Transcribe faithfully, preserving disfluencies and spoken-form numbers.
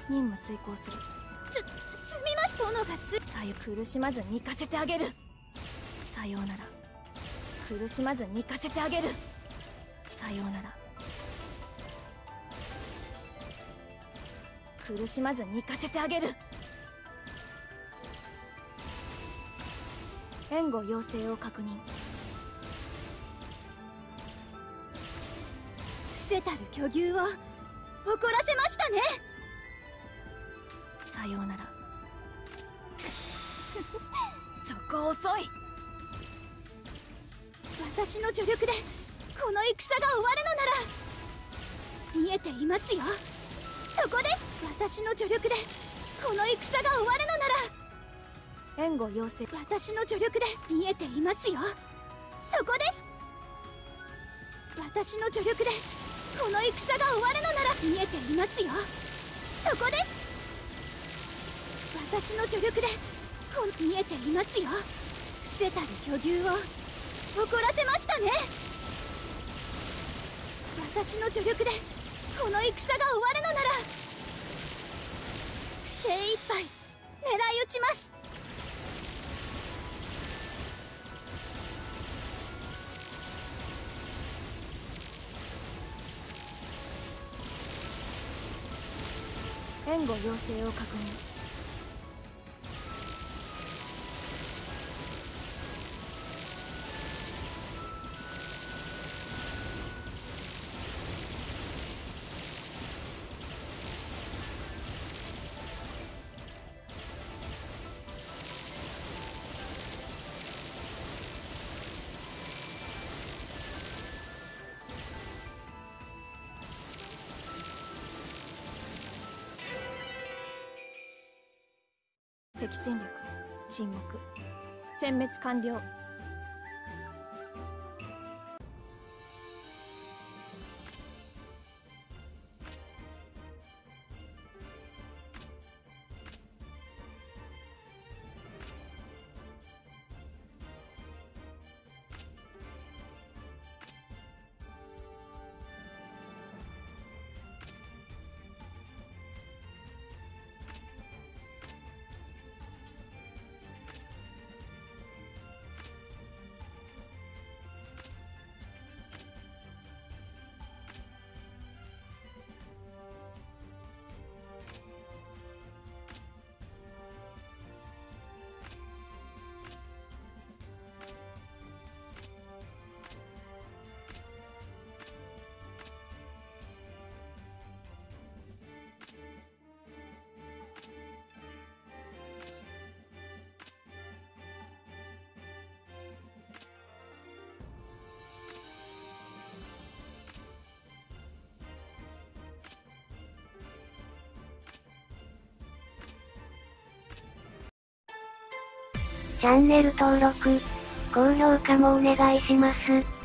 任務遂行する。 す、すみます。殿がつさよ苦しまずに行かせてあげる。さようなら。苦しまずに行かせてあげる。さようなら。苦しまずに行かせてあげる。援護要請を確認。 伏せたる巨牛を怒らせましたね。 さようなら。そこ遅い。 私の助力でこの戦が終わるのなら見えていますよ。そこです。私の助力でこの戦が終わるのなら援護要請。 私の助力で見えていますよ。そこです。私の助力でこの戦が終わるのなら見えていますよ。そこです。私の助力でこ見えていますよ。伏せたる巨牛を怒らせましたね。私の助力でこの戦が終わるのなら精一杯狙い撃ちます。 援護要請を確認。敵戦力沈黙。殲滅完了。 チャンネル登録、高評価もお願いします。